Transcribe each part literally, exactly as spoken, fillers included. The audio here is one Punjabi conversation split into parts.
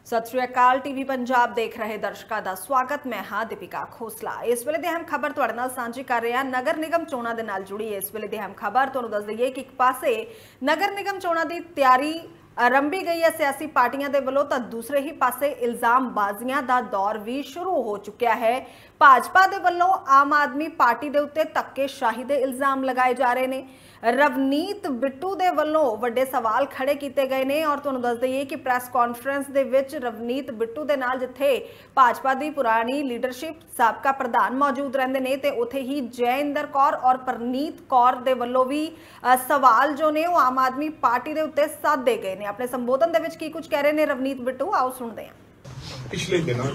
सत श्री अकाल टीवी पंजाब देख रहे दर्शकों का स्वागत। मैं हाँ दीपिका खोसला। इस वेले दी अहम खबर तुहाडे नाल सांझी कर रहे हैं। नगर निगम चोणां दे नाल जुड़ी इस वेले दी अहम खबर तुहानूं दस दईए कि एक पासे नगर निगम चोणां दी तैयारी आरंभी गई है सियासी पार्टियां दे वल्लों, तां दूसरे ही पासे इल्जामबाजियां दा दौर भी शुरू हो चुकिया है। भाजपा दे वल्लों आम आदमी पार्टी दे उत्ते धक्केशाही दे इल्जाम लगाए जा रहे ने। रवनीत बिट्टू दे वल्लों वड्डे सवाल खड़े किए गए ने और तुहानूं दस दईए कि प्रेस कॉन्फ्रेंस दे विच रवनीत बिट्टू दे नाल जिथे भाजपा दी पुरानी लीडरशिप साबका प्रधान मौजूद रहिंदे ने ते उत्थे ही जयइंदर कौर और परनीत कौर दे वल्लों भी सवाल जो ने वो आम आदमी पार्टी दे उत्ते साधे गए ने। अपने संबोधन दे विच की कुछ कह रहे ने रवनीत बिट्टू, आओ सुनदे हां। पिछले दिनों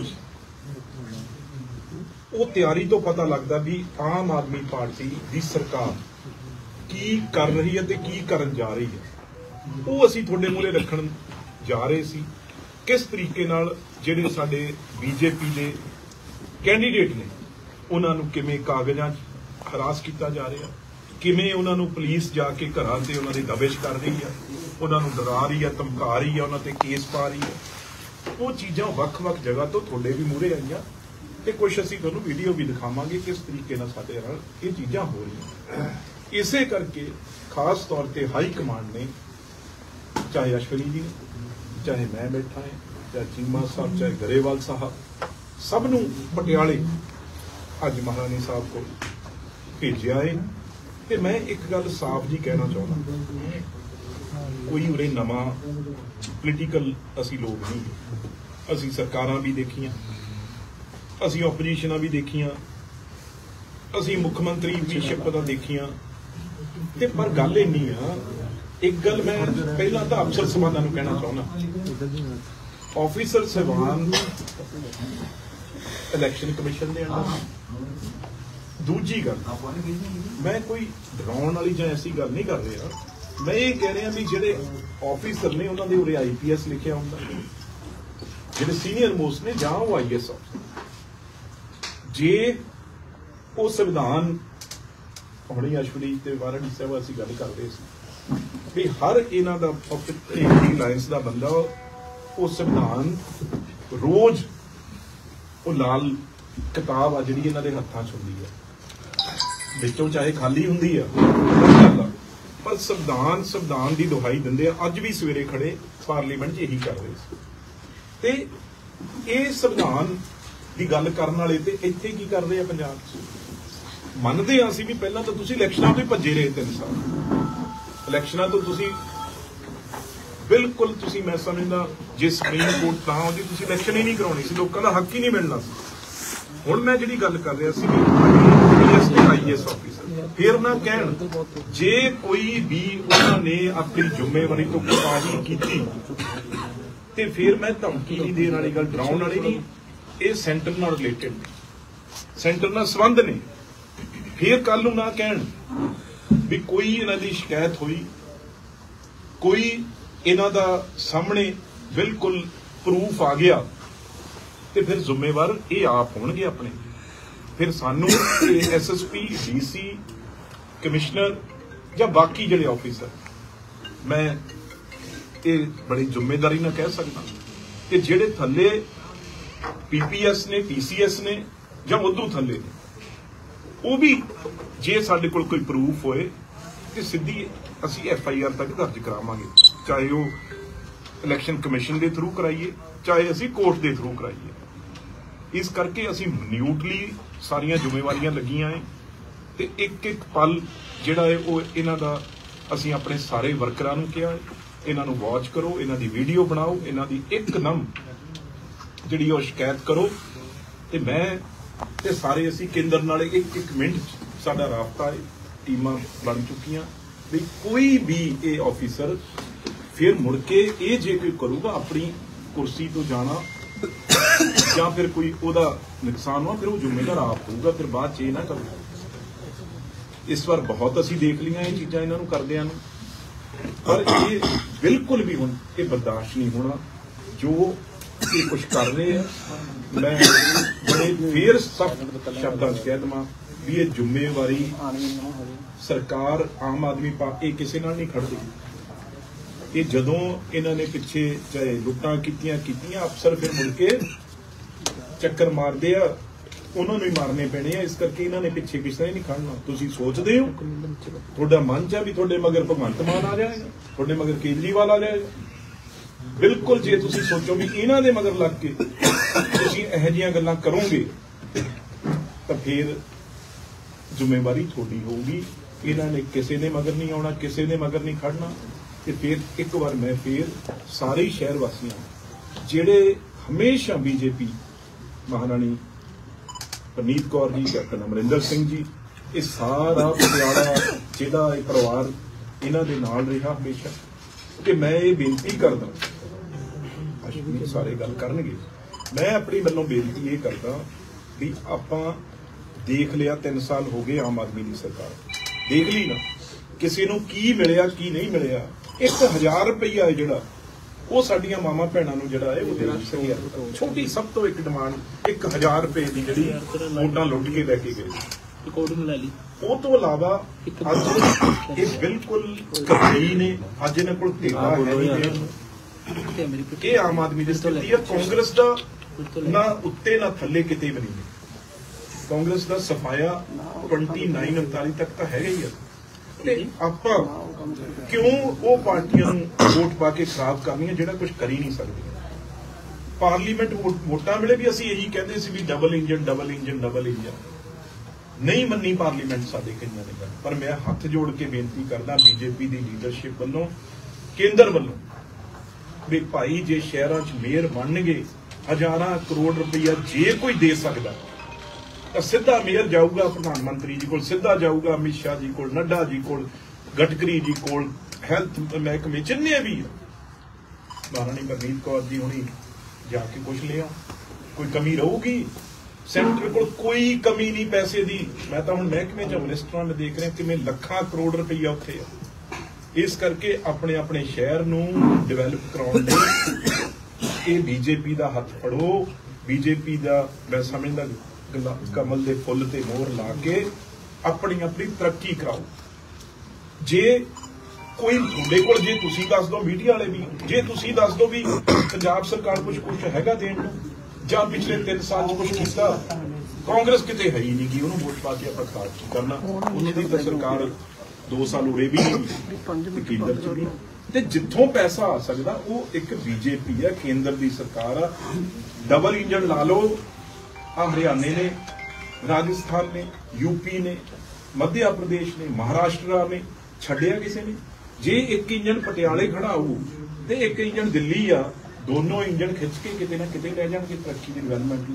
वो तैयारी तो पता लगता भी आम आदमी पार्टी की सरकार की कर रही है ते की करन जा रही है, वो असीं तुहाडे मूहरे रखण जा रहे सी। किस तरीके नाल जिहड़े साडे बीजेपी दे कैंडीडेट ने उन्हां नूं किवें कागजां हरास किया जा रहा, किवें उन्हां नूं पुलिस जाके घरां ते उन्हां दी दबिश कर रही है, उन्हां नूं डरा रही है, धमका रही है, उन्हां ते केस पा रही है। वो चीज़ां वख-वख जगह तो तुहाडे भी मूहरे आईयां ते कुछ असीं तुहानूं वीडियो भी दिखावांगे किस तरीके नाल साडे नाल ये चीज़ां हो रही। इसे करके खास तौर पर हाई कमांड ने, चाहे अश्वनी जी चाहे मैं बैठा है, चाहे चीमा साहब, चाहे गरेवाल साहब, सब नूं पटियाले अज महारानी साहब को भेजिया है। ते मैं एक गल साफ जी कहना चाहना, कोई उरे नवा पोलीटिकल असी लोग नहीं, असी सरकारां भी देखियां, असी ओपोजिशनां भी देखियां, असी मुख्यमंत्री भी शपथ देखियां, ते पर गल इन्नी आ। एक गल मैं पहला तो अफसर साहबानां नूं कहना चाहना, ऑफिसर साहबान इलैक्शन कमिशन दे अंडर। दूजी गल, मैं कोई डराउण वाली जां ऐसी गल नहीं कर रहा, मैं ये कह रहा भी जिहड़े ऑफिसर ने उन्हां दे उरे आई पी एस लिखिया हुंदा, जिहड़े सीनियर मोस्ट ने जां वो आई एस अफसर, जे वो संविधान हुणे अश्वनी ते वारणी साहब असीं गल कर रहे सी भी हर इन्हां दा लाइन्स दा बंदा वो संविधान रोज वो लाल किताब आ जिहड़ी इन्हां दे हत्थां च हुंदी है, विचों चाहे खाली हुंदी है पर संविधान संविधान की दुहाई दिंदे आ। अज भी सवेरे खड़े पार्लीमेंट च यही कर रहे सी ते ये संविधान की गल करन वाले ते इत्थे की कर रहे हैं पंजाब च। मनदे आ असीं भी पहलां तो तुसीं इलैक्शनां तो भज्जे रहे तीन साल, इलैक्शनां तो तुसीं बिल्कुल तुसीं मैं समझदा जे सुप्रीम कोर्ट तां आउंदी तुसीं इलैक्शन ही नहीं कराउणी सी, लोकां दा हक ही नहीं मिलना सी। हुण मैं जिहड़ी गल कर रहा सी आई ए एस ऑफिसर फिर ना कहण जे कोई भी उन्हां ने अपनी जिम्मेवारी तो कोताही कीती ते फिर मैं धमकी नहीं देण वाली गल, डराउण वाली नहीं, ये सेंटर नाल रिलेटेड ने, सेंटर नाल संबंध ने। फिर कल नूं ना कहण भी कोई इन्हां दी शिकायत हुई, कोई इन्हां दा सामने बिल्कुल प्रूफ आ गया ते फिर जिम्मेवार ये आप होणगे अपने। फिर सानू S S P D C commissioner या बाकी जिहड़े ऑफिसर, मैं ये बड़ी जिम्मेदारी नाल कह सकदा कि जिहड़े थल्ले पी पी एस ने, टी सी एस ने या उदों थल्ले ने, वो भी जे साडे कोल कोई प्रूफ होए तो सीधी असी एफ आई आर तक दर्ज करावांगे, चाहे वो इलैक्शन कमिशन के थ्रू कराइए चाहे असी कोर्ट के थ्रू कराइए। इस करके असी मिन्यूटली सारियां जिम्मेवारियां लगियां है ते एक एक पल जिहड़ा है वो इन्हां दा असी अपने सारे वर्करां नूं कहा है, इन्हां नूं वॉच करो, इन्हां दी वीडियो बनाओ, इन्हां दी एक नम जिहड़ी वो शिकायत करो ते मैं ते सारे असी केंद्र नाल एक एक मिनट साडा राबता है, टीमां बन चुकियां भी कोई भी ये ऑफिसर फिर मुड़ के ये जे कोई करूगा अपनी कुर्सी तो जाना या फिर कोई ओदा नुकसान हो, फिर वो जिम्मेदार आप होगा, फिर बाद च ये ना करो। इस बार बहुत असी देख लिया ये चीज़ां इन्हां नूं करदिआं नूं, पर ये बिल्कुल भी हुण ये बर्दाश्त नहीं होना जो ये कुछ कर रहे हैं। मैं बड़े फिर सख्त शब्दां च कह देवां भी ये जिम्मेवारी सरकार आम आदमी पार्टी किसी नाल नहीं खड़दी, ਇਹ ਜਦੋਂ ਇਹਨਾਂ ਨੇ ਪਿੱਛੇ ਚਾਹੇ ਲੁੱਟਾਂ ਕੀਤੀਆਂ ਕੀਤੀਆਂ ਅਫਸਰ ਫਿਰ ਮੁੜ ਕੇ ਚੱਕਰ ਮਾਰਦੇ ਆ, ਉਹਨਾਂ ਨੂੰ ਹੀ ਮਾਰਨੇ ਪੈਣੇ ਆ। ਇਸ ਕਰਕੇ ਇਹਨਾਂ ਨੇ ਪਿੱਛੇ ਕਿਸੇ ਨੇ ਨਹੀਂ ਖੜਨਾ। ਤੁਸੀਂ ਸੋਚਦੇ ਹੋ, ਤੁਹਾਡਾ ਮਨ ਚ ਆ ਵੀ ਤੁਹਾਡੇ ਮਗਰ ਭਗਵੰਤ ਮਾਨ ਆ ਜਾਏਗਾ, ਤੁਹਾਡੇ ਮਗਰ ਕੇਜਰੀਵਾਲ ਆ ਜਾਏਗਾ? ਬਿਲਕੁਲ ਜੇ ਤੁਸੀਂ ਸੋਚੋ ਵੀ ਇਹਨਾਂ ਦੇ ਮਗਰ ਲੱਗ ਕੇ ਤੁਸੀਂ ਇਹੋ ਜਿਹੀਆਂ ਗੱਲਾਂ ਕਰੋਗੇ ਤਾਂ ਫਿਰ ਜ਼ਿੰਮੇਵਾਰੀ ਤੁਹਾਡੀ ਹੋਊਗੀ। ਇਹਨਾਂ ਨੇ ਕਿਸੇ ਨੇ ਮਗਰ ਨਹੀਂ ਆਉਣਾ, ਕਿਸੇ ਨੇ ਮਗਰ ਨਹੀਂ ਖੜਨਾ। ਤੇ ਫਿਰ ਇੱਕ ਵਾਰ ਮੈਂ ਫਿਰ ਸਾਰੇ ਹੀ ਸ਼ਹਿਰ ਵਾਸੀਆਂ ਜਿਹੜੇ ਹਮੇਸ਼ਾ ਬੀਜੇਪੀ ਮਹਾਰਾਣੀ ਪਰਨੀਤ ਕੌਰ ਜੀ, ਕੈਪਟਨ ਅਮਰਿੰਦਰ ਸਿੰਘ ਜੀ, ਇਹ ਸਾਰਾ ਪਟਿਆਲਾ ਜਿਹੜਾ ਇਹ ਪਰਿਵਾਰ ਇਹਨਾਂ ਦੇ ਨਾਲ ਰਿਹਾ ਹਮੇਸ਼ਾ, ਕਿ ਮੈਂ ਇਹ ਬੇਨਤੀ ਕਰਦਾ, ਅਸ਼ਵਨੀ ਸਾਰੇ ਗੱਲ ਕਰਨਗੇ, ਮੈਂ ਆਪਣੀ ਵੱਲੋਂ ਬੇਨਤੀ ਇਹ ਕਰਦਾ ਵੀ ਆਪਾਂ ਦੇਖ ਲਿਆ ਤਿੰਨ ਸਾਲ ਹੋ ਗਏ ਆਮ ਆਦਮੀ ਦੀ ਸਰਕਾਰ, ਦੇਖ ਲਈ ਨਾ ਕਿਸੇ ਨੂੰ ਕੀ ਮਿਲਿਆ ਕੀ ਨਹੀਂ ਮਿਲਿਆ। ਇੱਕ ਹਜ਼ਾਰ ਰੁਪਈਆ ਜਿਹੜਾ ਉਹ ਸਾਡੀਆਂ ਮਾਵਾਂ ਭੈਣਾਂ ਨੂੰ ਜਿਹੜਾ ਹੈ ਉਹ ਦੇਣਾ ਚਾਹੀਦਾ। ਛੋਟੀ ਸਭ ਤੋਂ ਇੱਕ ਡਿਮਾਂਡ ਇੱਕ ਹਜ਼ਾਰ ਰੁਪਏ ਦੀ ਜਿਹੜੀ ਵੋਟਾਂ ਲੁੱਟ ਕੇ ਲੈ ਕੇ ਗਏ, ਰਿਕਾਰਡਿੰਗ ਲੈ ਲਈ। ਉਹ ਤੋਂ ਇਲਾਵਾ ਅੱਜ ਇਹ ਬਿਲਕੁਲ ਕਮੀ ਨੇ, ਅੱਜ ਇਹਨਾਂ ਕੋਲ ਤੇਲਾ ਹੈ ਨਹੀਂ। ਇਹ ਆਮ ਆਦਮੀ ਦੀ ਸਥਿਤੀ ਹੈ। ਕਾਂਗਰਸ ਦਾ ਨਾ ਉੱਤੇ ਨਾ ਥੱਲੇ ਕਿਤੇ ਵੀ ਨਹੀਂ। ਕਾਂਗਰਸ ਦਾ ਸਫਾਇਆ ਉਨਤਾਲੀ ਉਨਤਾਲੀ ਤੱਕ ਤਾਂ ਹੈਗਾ ਹੀ ਆ। ਤੇ ਆਪਾਂ ਕਿਉਂ ਉਹ ਪਾਰਟੀਆਂ ਨੂੰ ਵੋਟ ਪਾ ਕੇ ਖਰਾਬ ਕਰਨੀਆਂ ਜਿਹੜਾ ਕੁਝ ਕਰ ਹੀ ਨਹੀਂ ਸਕਦੀਆਂ। ਪਾਰਲੀਮੈਂਟ ਵੋਟਾਂ ਵੇਲੇ ਵੀ ਅਸੀਂ ਇਹੀ ਕਹਿੰਦੇ ਸੀ ਵੀ double engine double engine double engine, ਨਹੀਂ ਮੰਨੀ ਪਾਰਲੀਮੈਂਟ ਸਾਡੇ ਕਈਆਂ ਨੇ। ਪਰ ਮੈਂ ਹੱਥ ਜੋੜ ਕੇ ਬੇਨਤੀ ਕਰਦਾ ਬੀਜੇਪੀ ਦੀ ਲੀਡਰਸ਼ਿਪ ਵੱਲੋਂ, ਕੇਂਦਰ ਵੱਲੋਂ, ਵੀ ਭਾਈ ਜੇ ਸ਼ਹਿਰਾਂ 'ਚ ਮੇਅਰ ਬਣਨਗੇ ਹਜ਼ਾਰਾਂ ਕਰੋੜ ਰੁਪਈਆ ਜੇ ਕੋਈ ਦੇ ਸਕਦਾ ਤਾਂ ਸਿੱਧਾ ਮੇਅਰ ਜਾਊਗਾ ਪ੍ਰਧਾਨ ਮੰਤਰੀ ਜੀ ਕੋਲ, ਸਿੱਧਾ ਜਾਊਗਾ ਅਮਿਤ ਸ਼ਾਹ ਜੀ ਕੋਲ, ਨੱਡਾ ਜੀ ਕੋਲ, ਗਡਕਰੀ ਜੀ ਕੋਲ, ਹੈਲਥ ਮਹਿਕਮੇ ਜਿੰਨੇ ਵੀ ਆ, ਮਹਾਰਾਣੀ ਪਰਨੀਤ ਕੌਰ ਜੀ ਹੁਣੀ ਜਾ ਕੇ ਕੁਛ ਲਿਆ। ਕੋਈ ਕਮੀ ਰਹੂਗੀ? ਸੈਂਟਰ ਕੋਲ ਕੋਈ ਕਮੀ ਨਹੀਂ ਪੈਸੇ ਦੀ। ਮੈਂ ਤਾਂ ਹੁਣ ਮਹਿਕਮੇ ਚ ਮਿਨਿਸਟਰਾਂ ਨੂੰ ਦੇਖ ਰਿਹਾ ਕਿਵੇਂ ਲੱਖਾਂ ਕਰੋੜ ਰੁਪਈਆ ਉੱਥੇ ਆ। ਇਸ ਕਰਕੇ ਆਪਣੇ ਆਪਣੇ ਸ਼ਹਿਰ ਨੂੰ ਡਿਵੈਲਪ ਕਰਾਉਣ ਲਈ ਇਹ ਬੀਜੇਪੀ ਦਾ ਹੱਥ ਫੜੋ। ਬੀਜੇਪੀ ਦਾ ਮੈਂ ਸਮਝਦਾ ਕਮਲ ਦੇ ਫੁੱਲ ਤੇ ਮੋਹਰ ਲਾ ਕੇ ਆਪਣੀ ਆਪਣੀ ਤਰੱਕੀ ਕਰਾਓ। ਜੇ ਕੋਈ ਤੁਹਾਡੇ ਕੋਲ, ਜੇ ਤੁਸੀਂ ਦੱਸ ਦਿਓ ਮੀਡੀਆ ਵਾਲੇ ਵੀ, ਜੇ ਤੁਸੀਂ ਦੱਸ ਦਿਓ ਵੀ ਪੰਜਾਬ ਸਰਕਾਰ ਕੁਝ ਕੁਝ ਹੈਗਾ ਦੇਣ ਨੂੰ, ਜਾਂ ਪਿਛਲੇ ਤਿੰਨ ਸਾਲ ਚ ਕੁਝ ਕੀਤਾ, ਕਾਂਗਰਸ ਕਿਤੇ ਹੈ ਹੀ ਨਹੀਂ ਕਿ ਉਹਨੂੰ ਵੋਟ ਪਾ ਕੇ ਆਪਾਂ ਖਰਾਬ ਕਰਨਾ। ਉਹਨਾਂ ਦੀ ਤਾਂ ਸਰਕਾਰ ਦੋ ਸਾਲ ਉਰੇ ਵੀ ਨਹੀਂ, ਕੇਂਦਰ ਚ ਵੀ। ਤੇ ਜਿੱਥੋਂ ਪੈਸਾ ਆ ਸਕਦਾ ਉਹ ਇੱਕ ਬੀਜੇਪੀ ਆ, ਕੇਂਦਰ ਦੀ ਸਰਕਾਰ ਆ। ਡਬਲ ਇੰਜਨ ਲਾ ਲਓ। ਆ ਹਰਿਆਣੇ ਨੇ, ਰਾਜਸਥਾਨ ਨੇ, ਯੂਪੀ ਨੇ, ਮੱਧ ਪ੍ਰਦੇਸ਼ ਨੇ, ਮਹਾਰਾਸ਼ਟਰ ਨੇ, ਛੱਡਿਆ ਕਿਸੇ ਨੇ? ਜੇ ਇੱਕ ਇੰਜਨ ਪਟਿਆਲੇ ਖੜਾ ਹੋਊ ਤੇ ਇੱਕ ਇੰਜਨ ਦਿੱਲੀ ਆ, ਦੋਨੋਂ ਇੰਜਨ ਖਿੱਚ ਕੇ ਕਿਤੇ ਨਾ ਕਿਤੇ ਲੈ ਜਾਣਗੇ ਤਰੱਕੀ ਦੀ ਡਿਵੈਲਪਮੈਂਟ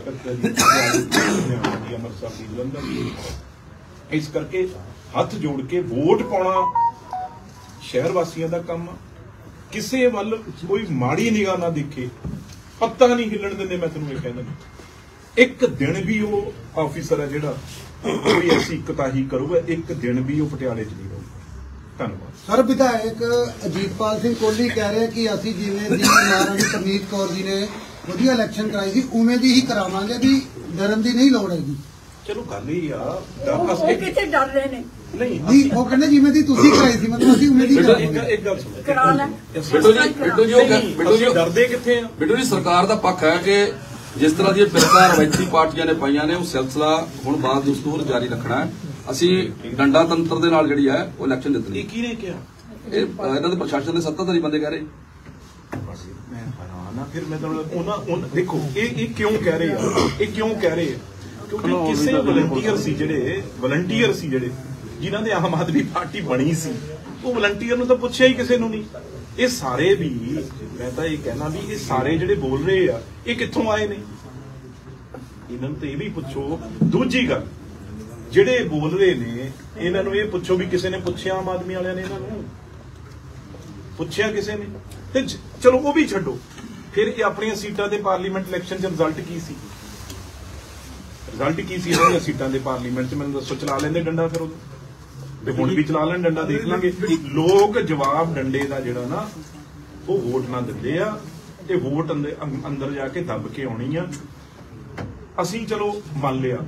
ਲਿਆਉਣਗੇ ਅੰਮ੍ਰਿਤਸਰ ਦੀ, ਜਲੰਧਰ ਦੀ। ਇਸ ਕਰਕੇ ਹੱਥ ਜੋੜ ਕੇ ਵੋਟ ਪਾਉਣਾ ਸ਼ਹਿਰ ਵਾਸੀਆਂ ਦਾ ਕੰਮ ਆ। ਕਿਸੇ ਵੱਲ ਕੋਈ ਮਾੜੀ ਨਿਗਾਹ ਨਾ ਦੇਖੇ, ਪੱਤਾ ਨਹੀਂ ਹਿੱਲਣ ਦਿੰਦੇ। ਮੈਂ ਤੈਨੂੰ ਇਹ ਕਹਿੰਦਾ ਇੱਕ ਦਿਨ ਵੀ ਉਹ ਆਫੀਸਰ ਹੈ ਜਿਹੜਾ ਕੋਈ ਐਸੀ ਕੁਤਾਹੀ ਕਰੂਗਾ, ਇੱਕ ਦਿਨ ਵੀ ਉਹ ਪਟਿਆਲੇ ਚ ਨਹੀਂ ਰਹੂਗਾ। ਧੰਨਵਾਦ। ਸਰ, ਵਿਧਾਇਕ ਅਜੀਤਪਾਲ ਸਿੰਘ ਕੋਹਲੀ ਕਹਿ ਰਹੇ ਕਿ ਅਸੀਂ ਜਿਵੇਂ ਦੀ ਮਹਾਰਾਣੀ ਪਰਨੀਤ ਕੌਰ ਜੀ ਨੇ ਵਧੀਆ ਇਲੈਕਸ਼ਨ ਕਰਾਈ ਸੀ ਉਵੇਂ ਦੀ ਹੀ ਕਰਾਵਾਂਗੇ, ਵੀ ਡਰਨ ਦੀ ਨਹੀਂ ਲੋੜ ਹੈਗੀ। ਚਲੋ ਗੱਲ ਹੀ ਆ, ਉਹ ਕਿੱਥੇ ਡਰ ਰਹੇ ਨੇ? ਨਹੀਂ ਨਹੀਂ, ਉਹ ਕਹਿੰਦੇ ਜਿਵੇਂ ਦੀ ਤੁਸੀਂ ਕਰਾਈ ਸੀ, ਮਤਲਬ ਅਸੀਂ ਉਵੇਂ ਦੀ ਕਰਾਵਾਂਗੇ। ਇੱਕ ਗੱਲ ਸੁਣੋ, ਕਰਾ ਲੈ। ਬਿੱਟੂ ਜੀ ਬਿੱਟੂ ਜੀ ਉਹ ਬਿੱਟੂ ਜੀ ਡਰਦੇ ਕਿੱਥੇ ਆ? ਬਿੱਟੂ ਜੀ ਸਰਕਾਰ ਦਾ ਪੱਖ ਹੈ ਕਿ ਜਿਸ ਤਰ੍ਹਾਂ ਦੀਆਂ ਬਿਰਕਾਂ ਰਵਾਇਤੀ ਪਾਰਟੀਆਂ ਨੇ ਪਾਈਆਂ ਨੇ ਉਹ ਸਿਲਸਿਲਾ ਹੁਣ ਬਾਅਦ ਦਸਤੂਰ ਜਾਰੀ ਰੱਖਣਾ ਹੈ। ਅਸੀਂ ਡੰਡਾ ਤੰਤਰ ਦੇ ਨਾਲ ਜਿਹੜੀ ਹੈ ਉਹ ਇਲੈਕਸ਼ਨ ਜਿੱਤਣੀ। ਇਹ ਕਿਹਨੇ ਕਿਹਾ? ਇਹ ਇਹਨਾਂ ਦੇ ਪ੍ਰਸ਼ਾਸਨ ਦੇ ਸੱਤਾਧਾਰੀ ਬੰਦੇ ਕਹਿ ਰਹੇ। ਮੈਂ ਹੈਰਾਨ ਆ। ਫਿਰ ਮੈਂ ਉਹਨਾਂ ਉਹਨਾਂ ਦੇਖੋ ਇਹ ਇਹ ਕਿਉਂ ਕਹਿ ਰਹੇ ਆ, ਇਹ ਕਿਉਂ ਕਹਿ ਰਹੇ ਆ? ਕਿਉਂਕਿ ਕਿਸੇ ਵਲੰਟੀਅਰ ਸੀ ਜਿਹੜੇ ਵਲੰਟੀਅਰ ਸੀ ਜਿਹੜੇ ਜਿਨ੍ਹਾਂ ਦੇ ਆਮ ਆਦਮੀ ਪਾਰਟੀ ਬਣੀ ਸੀ, ਉਹ ਵਲੰਟੀਅਰ ਨੂੰ ਤਾਂ ਪੁੱਛਿਆ ਹੀ ਕਿਸੇ ਨੂੰ ਨਹੀਂ। ਇਹ ਸਾਰੇ ਵੀ, ਮੈਂ ਤਾਂ ਇਹ ਕਹਿਣਾ ਵੀ ਇਹ ਸਾਰੇ ਜਿਹੜੇ ਬੋਲ ਰਹੇ ਆ ਇਹ ਕਿੱਥੋਂ ਆਏ ਨੇ? ਇਹਨਾਂ ਨੂੰ ਤਾਂ ਇਹ ਵੀ ਪੁੱਛੋ। ਦੂਜੀ ਗੱਲ, ਜਿਹੜੇ ਬੋਲ ਰਹੇ ਨੇ ਇਹਨਾਂ ਨੂੰ ਇਹ ਪੁੱਛੋ ਵੀ ਕਿਸੇ ਨੇ ਪੁੱਛਿਆ? ਆਮ ਆਦਮੀ ਵਾਲਿਆਂ ਨੇ ਇਹਨਾਂ ਨੂੰ ਪੁੱਛਿਆ ਕਿਸੇ ਨੇ? ਤੇ ਚਲੋ ਉਹ ਵੀ ਛੱਡੋ, ਫਿਰ ਇਹ ਆਪਣੀਆਂ ਸੀਟਾਂ ਦੇ ਪਾਰਲੀਮੈਂਟ ਇਲੈਕਸ਼ਨ ਚ ਰਿਜ਼ਲਟ ਕੀ ਸੀ? ਰਿਜ਼ਲਟ ਕੀ ਸੀ ਇਹਨਾਂ ਸੀਟਾਂ ਦੇ ਪਾਰਲੀਮੈਂਟ ਚ? ਮੈਨੂੰ ਦੱਸੋ। ਚਲਾ ਲੈਂਦੇ ਡੰਡਾ ਫਿਰ ਉਹ ਤੇ ਹੁਣ ਵੀ ਚਲਾ ਲੈਣ ਡੰਡਾ, ਦੇਖ ਲਾਂਗੇ। ਲੋਕ ਜਵਾਬ ਡੰਡੇ ਦਾ ਜਿਹੜਾ ਨਾ ਉਹ ਵੋਟ ਨਾ ਦਿੰਦੇ ਆ, ਤੇ ਵੋਟ ਅੰਦਰ ਜਾ ਕੇ ਦੱਬ ਕੇ ਆਉਣੀ ਆ। ਅਸੀਂ ਚਲੋ ਮੰਨ ਲਿਆ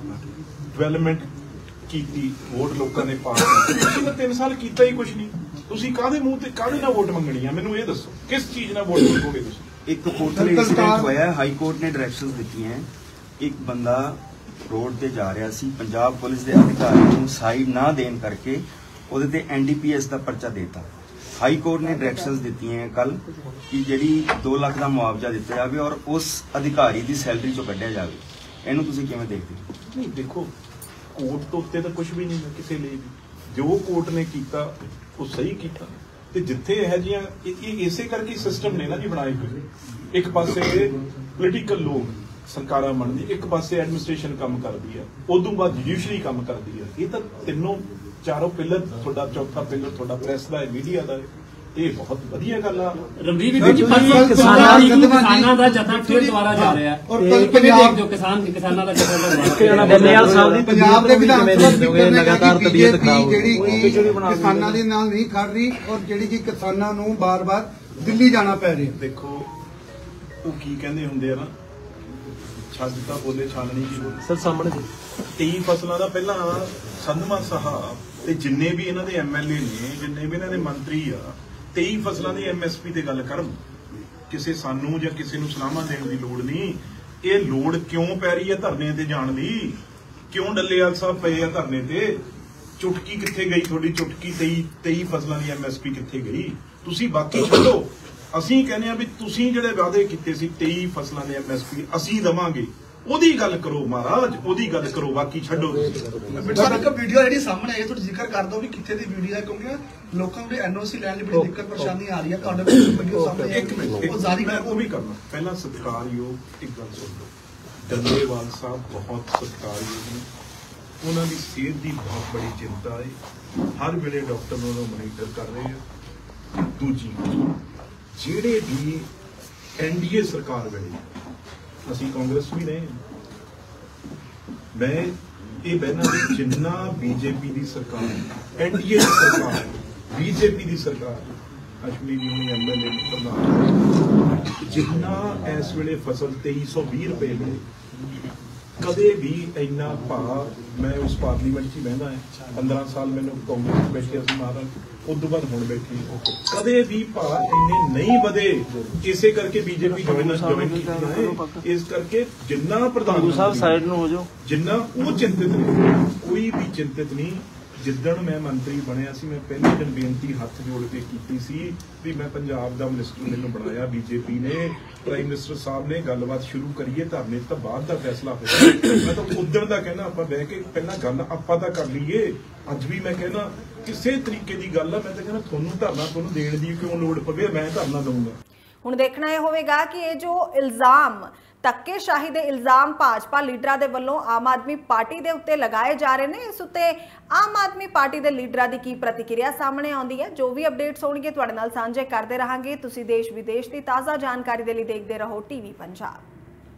ਡਿਵੈਲਪਮੈਂਟ ਕੀਤੀ, ਵੋਟ ਲੋਕਾਂ ਨੇ ਪਾ ਦਿੱਤੀ। ਤੁਸੀਂ ਤਾਂ ਤਿੰਨ ਸਾਲ ਕੀਤਾ ਹੀ ਕੁਛ ਨਹੀਂ। ਤੁਸੀਂ ਕਾਹਦੇ ਮੂੰਹ ਤੇ ਕਾਹਦੇ ਨਾਲ ਵੋਟ ਮੰਗਣੀ ਆ? ਮੈਨੂੰ ਇਹ ਦੱਸੋ, ਕਿਸ ਚੀਜ਼ ਨਾਲ ਵੋਟ ਮੰਗੋਗੇ ਤੁਸੀਂ? एक कपूरथले इंसिडेंट होया, हाई कोर्ट ने डायरेक्शंस ਦਿੱਤੀ हैं। एक बंदा रोड ਤੇ ਜਾ ਰਿਹਾ ਸੀ, ਪੰਜਾਬ ਪੁਲਿਸ ਦੇ ਅਧਿਕਾਰੀ ਨੂੰ ਸਾਈਡ ਨਾ ਦੇਣ ਕਰਕੇ ਉਹਦੇ ਤੇ ਐਨ ਡੀ ਪੀ ਐਸ ਦਾ ਪਰਚਾ ਦੇਤਾ। ਹਾਈ ਕੋਰਟ ਨੇ ਡਾਇਰੈਕਸ਼ਨਸ ਦਿੱਤੀਆਂ ਕੱਲ ਕਿ ਜਿਹੜੀ ਦੋ ਲੱਖ ਦਾ ਮੁਆਵਜ਼ਾ ਦਿੱਤਾ ਜਾਵੇ ਔਰ ਉਸ ਅਧਿਕਾਰੀ ਦੀ ਸੈਲਰੀ ਚੋਂ ਕੱਢਿਆ ਜਾਵੇ। ਇਹਨੂੰ ਤੁਸੀਂ ਕਿਵੇਂ ਦੇਖਦੇ ਹੋ? ਨਹੀਂ ਦੇਖੋ, ਕੋਰਟ ਤੋਂ ਉੱਤੇ ਤਾਂ ਕੁਝ ਵੀ ਨਹੀਂ ਹੈ ਕਿਸੇ ਲਈ ਵੀ। ਜੋ ਕੋਰਟ ਨੇ ਕੀਤਾ ਉਹ ਸਹੀ ਕੀਤਾ, ਤੇ ਜਿੱਥੇ ਇਹ ਜਿਹੀਆਂ ਇਹ ਇਸੇ ਕਰਕੇ ਸਿਸਟਮ ਨੇ ਨਾ ਜੀ ਬਣਾਏ ਹੋਏ। ਇੱਕ ਪਾਸੇ ਪੋਲੀਟੀਕਲ ਲੋਕ ਸਰਕਾਰਾਂ ਬਣਦੀ, ਇੱਕ ਪਾਸੇ ਐਡਮਿਨਿਸਟ੍ਰੇਸ਼ਨ ਕੰਮ ਕਰਦੀ ਹੈ, ਉਦੋਂ ਬਾਅਦ ਜੁਡੀਸ਼ਰੀ ਕੰਮ ਕਰਦੀ ਹੈ। ਇਹ ਤਾਂ ਤਿੰਨੋਂ ਚਾਰੋਂ ਪਿਲਰ, ਤੁਹਾਡਾ ਚੌਥਾ ਪਿਲਰ ਤੁਹਾਡਾ ਪ੍ਰੈਸ ਦਾ ਹੈ, ਮੀਡੀਆ ਦਾ ਹੈ। ਇਹ ਬਹੁਤ ਵਧੀਆ ਗੱਲ ਆ। ਰਣਜੀਤ ਜੀ, ਕਿਸਾਨਾਂ ਦੀ ਕਿਸਾਨਾਂ ਦਾ ਜਥਾ ਫਿਰ ਦੁਬਾਰਾ ਜਾ ਰਿਹਾ ਹੈ, ਔਰ ਪੰਜਾਬ ਜੋ ਕਿਸਾਨ ਕਿਸਾਨਾਂ ਦਾ ਜਥਾ ਦੁਬਾਰਾ ਡੱਲੇਵਾਲ ਸਾਹਿਬ ਦੀ ਪੰਜਾਬ ਦੇ ਵਿਧਾਨ ਸਭਾ ਸਪੀਕਰ ਨੇ ਲਗਾਤਾਰ ਤਬੀਅਤ ਖਰਾਬ ਜਿਹੜੀ ਕਿ ਕਿਸਾਨਾਂ ਦੇ ਨਾਲ ਨਹੀਂ ਖੜ ਰਹੀ ਔਰ ਜਿਹੜੀ ਕਿ ਕਿਸਾਨਾਂ ਨੂੰ ਬਾਰ-ਬਾਰ ਦਿੱਲੀ ਜਾਣਾ ਪੈ ਰਿਹਾ। ਦੇਖੋ ਉਹ ਕੀ ਕਹਿੰਦੇ ਹੁੰਦੇ ਆ ਨਾ, ਛੱਜ ਤਾਂ ਬੋਲੇ ਛਾਲਣੀ ਕੀ ਬੋਲੇ ਸਰ ਸਾਹਮਣੇ ਤੇਈ ਫਸਲਾਂ ਦਾ ਪਹਿਲਾਂ ਸੰਧਮਾ ਸਾਹਿਬ ਤੇ ਜਿੰਨੇ ਵੀ ਇਹਨਾਂ ਦੇ ਐਮ ਐਲ ਏ ਨੇ, ਜਿੰਨੇ ਵੀ ਇਹਨਾਂ ਦੇ ਮੰਤਰੀ ਆ, ਤੇਈ ਫਸਲਾਂ ਦੀ ਐਮ ਐਸ ਪੀ ਤੇ ਗੱਲ ਕਰਨ। ਕਿਸੇ ਸਾਨੂੰ ਜਾਂ ਕਿਸੇ ਨੂੰ ਸਲਾਹਾਂ ਦੇਣ ਦੀ ਲੋੜ ਨਹੀਂ। ਇਹ ਲੋੜ ਕਿਉਂ ਪੈ ਰਹੀ ਹੈ ਧਰਨੇ ਤੇ ਜਾਣ ਦੀ? ਕਿਉਂ ਡੱਲੇਵਾਲ ਸਾਹਿਬ ਪਏ ਆ ਧਰਨੇ ਤੇ? ਚੁਟਕੀ ਕਿੱਥੇ ਗਈ ਤੁਹਾਡੀ ਚੁਟਕੀ? ਤੇਈ ਤੇਈ ਫਸਲਾਂ ਦੀ ਐਮ ਐਸ ਪੀ ਕਿੱਥੇ ਗਈ? ਤੁਸੀਂ ਬਾਕੀ ਛੱਡੋ, ਅਸੀਂ ਕਹਿੰਦੇ ਆ ਵੀ ਤੁਸੀਂ ਜਿਹੜੇ ਵਾਅਦੇ ਕੀਤੇ ਸੀ ਤੇਈ ਫਸਲਾਂ ਦੇ ਐਮ ਐਸ ਪੀ ਅਸੀਂ ਦੇਵਾਂਗੇ, ਉਹਦੀ ਗੱਲ ਕਰੋ ਮਹਾਰਾਜ, ਉਹਦੀ ਗੱਲ ਕਰੋ, ਬਾਕੀ ਛੱਡੋ। ਸਰ ਇੱਕ ਵੀਡੀਓ ਜਿਹੜੀ ਸਾਹਮਣੇ ਆਈ, ਤੁਸੀਂ ਜ਼ਿਕਰ ਕਰ ਦਿਓ ਵੀ ਕਿੱਥੇ ਦੀ ਵੀਡੀਓ ਹੈ, ਕਿਉਂਕਿ ਲੋਕਾਂ ਨੂੰ ਐਨ ਓ ਸੀ ਲੈਣ ਲਈ ਬੜੀ ਦਿੱਕਤ ਪਰੇਸ਼ਾਨੀ ਆ ਰਹੀ ਹੈ। ਤੁਹਾਡੇ ਕੋਲ ਵੀਡੀਓ ਸਾਹਮਣੇ ਇੱਕ ਮਿੰਟ, ਉਹ ਜਾਰੀ ਮੈਂ ਉਹ ਵੀ ਕਰਨਾ। ਪਹਿਲਾਂ ਸਤਿਕਾਰਯੋਗ ਇੱਕ ਗੱਲ ਸੁਣ ਲਓ, ਡੱਲੇਵਾਲ ਸਾਹਿਬ ਬਹੁਤ ਸਤਿਕਾਰਯੋਗ ਨੇ, ਉਹਨਾਂ ਦੀ ਸਿਹਤ ਦੀ ਬਹੁਤ ਬੜੀ ਚਿੰਤਾ ਹੈ, ਹਰ ਵੇਲੇ ਡਾਕਟਰ ਨੂੰ ਮੋਨੀਟਰ ਕਰ ਰਹੇ ਆ। ਦੂਜੀ ਜਿਹੜੇ ਵੀ ਐਨ ਡੀ ਏ ਸਰਕਾਰ ਵੇਲੇ, ਅਸੀਂ ਕਾਂਗਰਸ ਵੀ ਰਹੇ, ਮੈਂ ਇਹ ਬਹਿਨਾ ਵੀ ਜਿੰਨਾ ਬੀਜੇਪੀ ਦੀ ਸਰਕਾਰ, ਐਨ ਡੀ ਏ ਦੀ ਸਰਕਾਰ, ਬੀਜੇਪੀ ਦੀ ਸਰਕਾਰ, ਅਸ਼ਵਨੀ ਜੀ ਹੁਣੀ ਐਮ ਐਲ ਏ ਪ੍ਰਧਾਨ, ਜਿੰਨਾ ਇਸ ਵੇਲੇ ਫਸਲ ਤੇਈ ਸੌ ਵੀਹ ਰੁਪਏ ਮਿਲੇ, ਕਦੇ ਵੀ ਇੰਨਾ ਭਾਅ ਮੈਂ ਉਸ ਪਾਰਲੀਮੈਂਟ 'ਚ ਹੀ ਬਹਿੰਦਾ ਹੈ, ਪੰਦਰਾਂ ਸਾਲ ਮੈਨੂੰ ਕਾਂਗਰਸ ਬੈਠਿਆ ਸੀ ਮਹਾਰਾਜ, ਉਸ ਤੋਂ ਬਾਅਦ ਹੁਣ ਬੈਠੀ, ਕਦੇ ਵੀ ਭਾਅ ਇੰਨੇ ਨਹੀਂ ਵਧੇ। ਇਸੇ ਕਰਕੇ ਬੀਜੇਪੀ ਜੁਆਇਨ ਕੀਤੀ ਹੈ, ਇਸ ਕਰਕੇ ਜਿੰਨਾ ਪ੍ਰਧਾਨ ਸਾਹਿਬ ਸਾਈਡ ਨੂੰ ਹੋ ਜਾਓ, ਜਿੰਨਾ ਉਹ ਚਿੰਤਿਤ ਨੇ, ਕੋਈ ਵੀ ਚਿੰਤਿਤ ਨਹੀਂ। ਜਿੱਦਣ ਮੈਂ ਮੰਤਰੀ ਬਣਿਆ ਸੀ, ਮੈਂ ਪਹਿਲੇ ਦਿਨ ਬੇਨਤੀ ਹੱਥ ਜੋੜ ਕੇ ਕੀਤੀ ਸੀ ਵੀ ਮੈਂ ਪੰਜਾਬ ਦਾ ਮਿਨਿਸਟਰ ਮੈਨੂੰ ਬਣਾਇਆ ਬੀਜੇਪੀ ਨੇ, ਪ੍ਰਾਈਮ ਮਿਨਿਸਟਰ ਸਾਹਿਬ ਨੇ, ਗੱਲਬਾਤ ਸ਼ੁਰੂ ਕਰੀਏ, ਧਰਨੇ ਤੋਂ ਬਾਅਦ ਦਾ ਫੈਸਲਾ ਹੋਇਆ। ਮੈਂ ਤਾਂ ਉਦੋਂ ਦਾ ਕਹਿਣਾ ਆਪਾਂ ਬਹਿ ਕੇ ਪਹਿਲਾਂ ਗੱਲ ਆਪਾਂ ਤਾਂ ਕਰ ਲਈਏ। ਅੱਜ ਵੀ ਮੈਂ ਕਹਿਣਾ ਕਿਸੇ ਤਰੀਕੇ ਦੀ ਗੱਲ ਆ, ਮੈਂ ਤਾਂ ਕਹਿੰਦਾ ਤੁਹਾਨੂੰ ਧਰਨਾ ਤੁਹਾਨੂੰ ਦੇਣ ਦੀ ਕਿਉਂ ਲੋੜ ਪਵੇ, ਮੈਂ ਧਰਨਾ ਦਊਂਗਾ। ਹੁਣ ਦੇਖਣਾ ਇਹ ਹੋਵੇਗਾ ਕਿ ਇਹ ਜੋ ਇਲਜ਼ਾਮ ਧੱਕੇਸ਼ਾਹੀ ਦੇ ਇਲਜ਼ਾਮ ਭਾਜਪਾ ਲੀਡਰਾਂ ਦੇ ਵੱਲੋਂ ਆਮ ਆਦਮੀ ਪਾਰਟੀ ਦੇ ਉੱਤੇ ਲਗਾਏ ਜਾ ਰਹੇ ਨੇ, ਇਸ ਉੱਤੇ ਆਮ ਆਦਮੀ ਪਾਰਟੀ ਦੇ ਲੀਡਰਾਂ ਦੀ ਕੀ ਪ੍ਰਤੀਕਿਰਿਆ ਸਾਹਮਣੇ ਆਉਂਦੀ ਹੈ। ਜੋ ਵੀ ਅਪਡੇਟਸ ਹੋਣਗੇ ਤੁਹਾਡੇ ਨਾਲ ਸਾਂਝੇ ਕਰਦੇ ਰਹਾਂਗੇ। ਤੁਸੀਂ ਦੇਸ਼ ਵਿਦੇਸ਼ ਦੀ ਤਾਜ਼ਾ ਜਾਣਕਾਰੀ ਦੇ ਲਈ ਦੇਖਦੇ ਰਹੋ ਟੀਵੀ ਪੰਜਾਬ।